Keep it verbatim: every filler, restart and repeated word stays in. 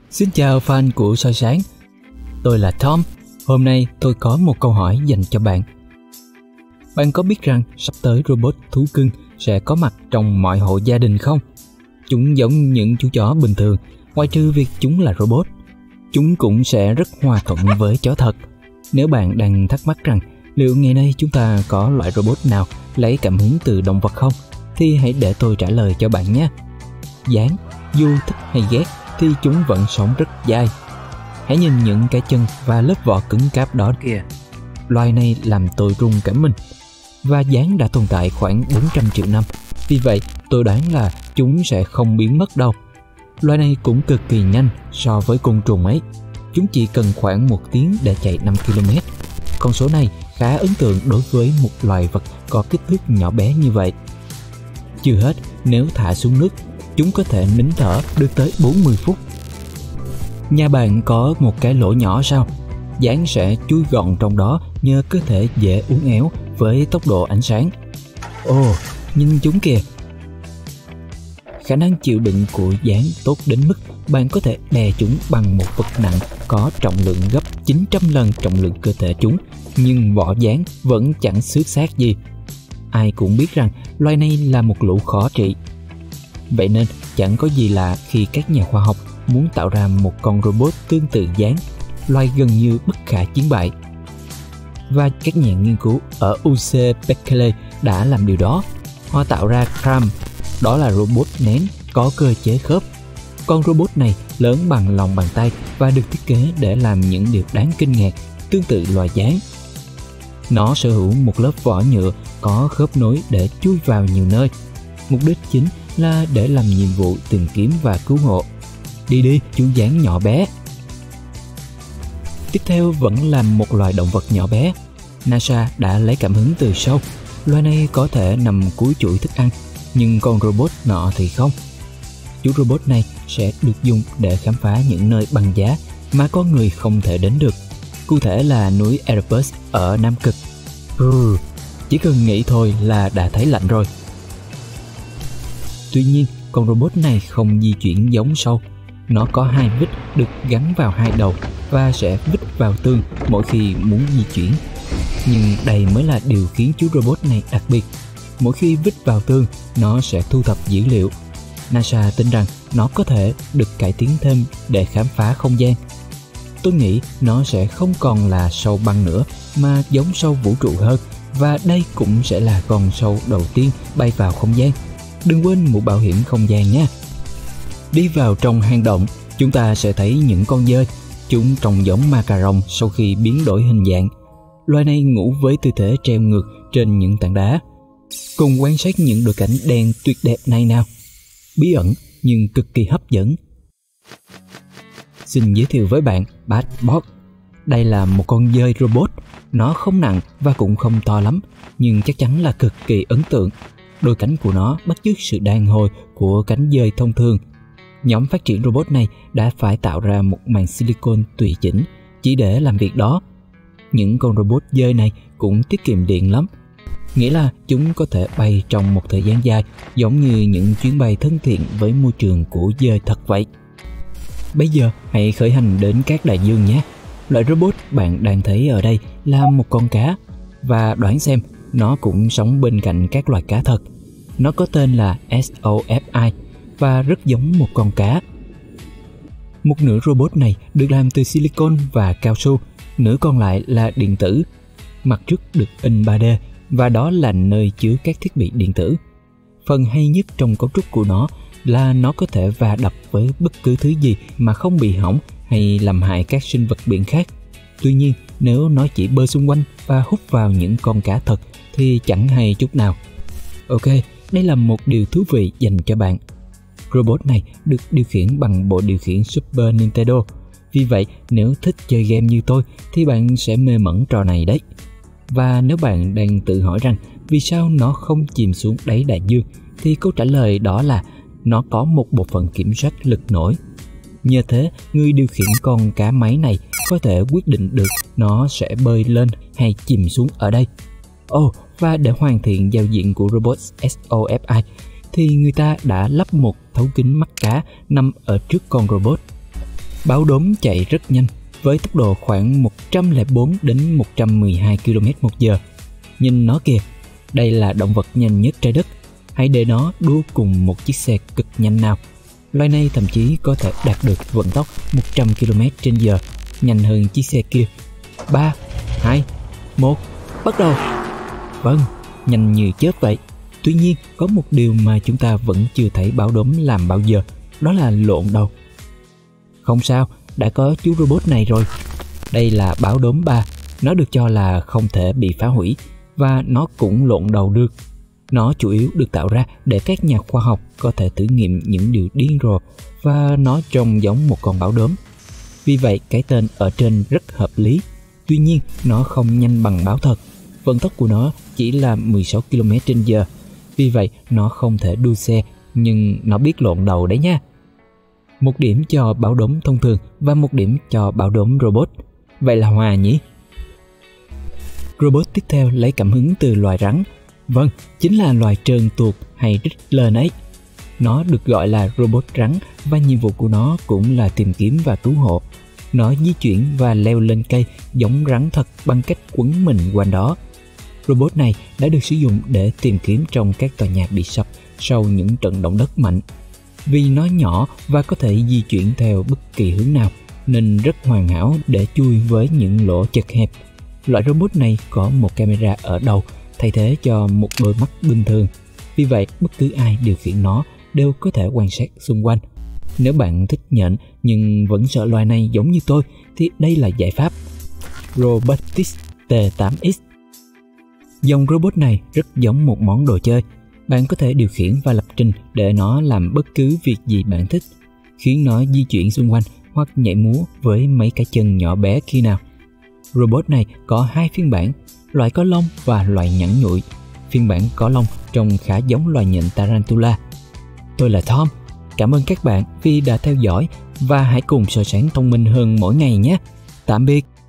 Xin chào fan của Soi Sáng. Tôi là Tom. Hôm nay tôi có một câu hỏi dành cho bạn. Bạn có biết rằng sắp tới robot thú cưng sẽ có mặt trong mọi hộ gia đình không? Chúng giống những chú chó bình thường, ngoại trừ việc chúng là robot. Chúng cũng sẽ rất hòa thuận với chó thật. Nếu bạn đang thắc mắc rằng liệu ngày nay chúng ta có loại robot nào lấy cảm hứng từ động vật không, thì hãy để tôi trả lời cho bạn nhé. Dáng, dù thích hay ghét thì chúng vẫn sống rất dai. Hãy nhìn những cái chân và lớp vỏ cứng cáp đó kìa. Loài này làm tôi run cả mình. Và dáng đã tồn tại khoảng bốn trăm triệu năm. Vì vậy tôi đoán là chúng sẽ không biến mất đâu. Loài này cũng cực kỳ nhanh so với côn trùng ấy. Chúng chỉ cần khoảng một tiếng để chạy năm ki lô mét. Con số này khá ấn tượng đối với một loài vật có kích thước nhỏ bé như vậy. Chưa hết, nếu thả xuống nước, chúng có thể nín thở được tới bốn mươi phút. Nhà bạn có một cái lỗ nhỏ sao? Dáng sẽ chui gọn trong đó nhờ cơ thể dễ uốn éo với tốc độ ánh sáng. Ồ, nhìn chúng kìa! Khả năng chịu đựng của dáng tốt đến mức bạn có thể đè chúng bằng một vật nặng có trọng lượng gấp chín trăm lần trọng lượng cơ thể chúng, nhưng vỏ dáng vẫn chẳng xước xác gì. Ai cũng biết rằng loài này là một lũ khó trị. Vậy nên chẳng có gì lạ khi các nhà khoa học muốn tạo ra một con robot tương tự dáng, loài gần như bất khả chiến bại. Và các nhà nghiên cứu ở u xê Berkeley đã làm điều đó. Họ tạo ra Cram, đó là robot nén có cơ chế khớp. Con robot này lớn bằng lòng bàn tay và được thiết kế để làm những điều đáng kinh ngạc tương tự loài dáng. Nó sở hữu một lớp vỏ nhựa có khớp nối để chui vào nhiều nơi. Mục đích chính là để làm nhiệm vụ tìm kiếm và cứu hộ. Đi đi, chú dáng nhỏ bé. Tiếp theo vẫn là một loài động vật nhỏ bé. NASA đã lấy cảm hứng từ sâu. Loài này có thể nằm cuối chuỗi thức ăn, nhưng con robot nọ thì không. Chú robot này sẽ được dùng để khám phá những nơi băng giá mà con người không thể đến được. Cụ thể là núi Erebus ở Nam Cực. Ừ, chỉ cần nghĩ thôi là đã thấy lạnh rồi. Tuy nhiên, con robot này không di chuyển giống sâu. Nó có hai vít được gắn vào hai đầu và sẽ vít vào tường mỗi khi muốn di chuyển. Nhưng đây mới là điều khiến chú robot này đặc biệt. Mỗi khi vít vào tường, nó sẽ thu thập dữ liệu. NASA tin rằng nó có thể được cải tiến thêm để khám phá không gian. Tôi nghĩ nó sẽ không còn là sâu băng nữa mà giống sâu vũ trụ hơn, và đây cũng sẽ là con sâu đầu tiên bay vào không gian. Đừng quên mũ bảo hiểm không gian nhé. Đi vào trong hang động, chúng ta sẽ thấy những con dơi. Chúng trông giống ma cà rồng sau khi biến đổi hình dạng. Loài này ngủ với tư thế treo ngược trên những tảng đá. Cùng quan sát những đôi cánh đen tuyệt đẹp này nào. Bí ẩn nhưng cực kỳ hấp dẫn. Xin giới thiệu với bạn Batbot. Đây là một con dơi robot. Nó không nặng và cũng không to lắm, nhưng chắc chắn là cực kỳ ấn tượng. Đôi cánh của nó bắt chước sự đàn hồi của cánh dơi thông thường. Nhóm phát triển robot này đã phải tạo ra một màng silicon tùy chỉnh chỉ để làm việc đó. Những con robot dơi này cũng tiết kiệm điện lắm. Nghĩa là chúng có thể bay trong một thời gian dài, giống như những chuyến bay thân thiện với môi trường của dơi thật vậy. Bây giờ hãy khởi hành đến các đại dương nhé. Loại robot bạn đang thấy ở đây là một con cá. Và đoán xem, nó cũng sống bên cạnh các loài cá thật. Nó có tên là ét o ép i và rất giống một con cá. Một nửa robot này được làm từ silicon và cao su, nửa còn lại là điện tử. Mặt trước được in ba D và đó là nơi chứa các thiết bị điện tử. Phần hay nhất trong cấu trúc của nó là nó có thể va đập với bất cứ thứ gì mà không bị hỏng hay làm hại các sinh vật biển khác. Tuy nhiên, nếu nó chỉ bơi xung quanh và hút vào những con cá thật thì chẳng hay chút nào. Ok, đây là một điều thú vị dành cho bạn. Robot này được điều khiển bằng bộ điều khiển Super Nintendo. Vì vậy, nếu thích chơi game như tôi thì bạn sẽ mê mẩn trò này đấy. Và nếu bạn đang tự hỏi rằng vì sao nó không chìm xuống đáy đại dương, thì câu trả lời đó là nó có một bộ phận kiểm soát lực nổi. Nhờ thế, người điều khiển con cá máy này có thể quyết định được nó sẽ bơi lên hay chìm xuống ở đây. Ồ, oh, và để hoàn thiện giao diện của robot ét o ép i thì người ta đã lắp một thấu kính mắt cá nằm ở trước con robot. Báo đốm chạy rất nhanh với tốc độ khoảng một trăm lẻ bốn đến một trăm mười hai ki lô mét một giờ. Nhìn nó kìa, đây là động vật nhanh nhất trái đất. Hãy để nó đua cùng một chiếc xe cực nhanh nào. Loài này thậm chí có thể đạt được vận tốc một trăm ki lô mét trên giờ, nhanh hơn chiếc xe kia. ba, hai, một, bắt đầu. Vâng, nhanh như chớp vậy. Tuy nhiên, có một điều mà chúng ta vẫn chưa thấy báo đốm làm bao giờ, đó là lộn đầu. Không sao, đã có chú robot này rồi. Đây là báo đốm ba, nó được cho là không thể bị phá hủy và nó cũng lộn đầu được. Nó chủ yếu được tạo ra để các nhà khoa học có thể thử nghiệm những điều điên rồ và nó trông giống một con báo đốm. Vì vậy cái tên ở trên rất hợp lý. Tuy nhiên nó không nhanh bằng báo thật. Vận tốc của nó chỉ là mười sáu ki lô mét trên giờ. Vì vậy nó không thể đua xe, nhưng nó biết lộn đầu đấy nha. Một điểm cho báo đốm thông thường và một điểm cho báo đốm robot. Vậy là hòa nhỉ? Robot tiếp theo lấy cảm hứng từ loài rắn. Vâng, chính là loài trơn tuột hay rít lên ấy. Nó được gọi là robot rắn và nhiệm vụ của nó cũng là tìm kiếm và cứu hộ. Nó di chuyển và leo lên cây giống rắn thật bằng cách quấn mình quanh đó. Robot này đã được sử dụng để tìm kiếm trong các tòa nhà bị sập sau những trận động đất mạnh. Vì nó nhỏ và có thể di chuyển theo bất kỳ hướng nào, nên rất hoàn hảo để chui với những lỗ chật hẹp. Loại robot này có một camera ở đầu thay thế cho một đôi mắt bình thường. Vì vậy, bất cứ ai điều khiển nó đều có thể quan sát xung quanh. Nếu bạn thích nhện nhưng vẫn sợ loài này giống như tôi, thì đây là giải pháp. Robotics T tám X. Dòng robot này rất giống một món đồ chơi. Bạn có thể điều khiển và lập trình để nó làm bất cứ việc gì bạn thích, khiến nó di chuyển xung quanh hoặc nhảy múa với mấy cái chân nhỏ bé khi nào. Robot này có hai phiên bản, loại có lông và loại nhẵn nhụi. Phiên bản có lông trông khá giống loài nhện tarantula. Tôi là Tom. Cảm ơn các bạn vì đã theo dõi và hãy cùng so sánh thông minh hơn mỗi ngày nhé. Tạm biệt.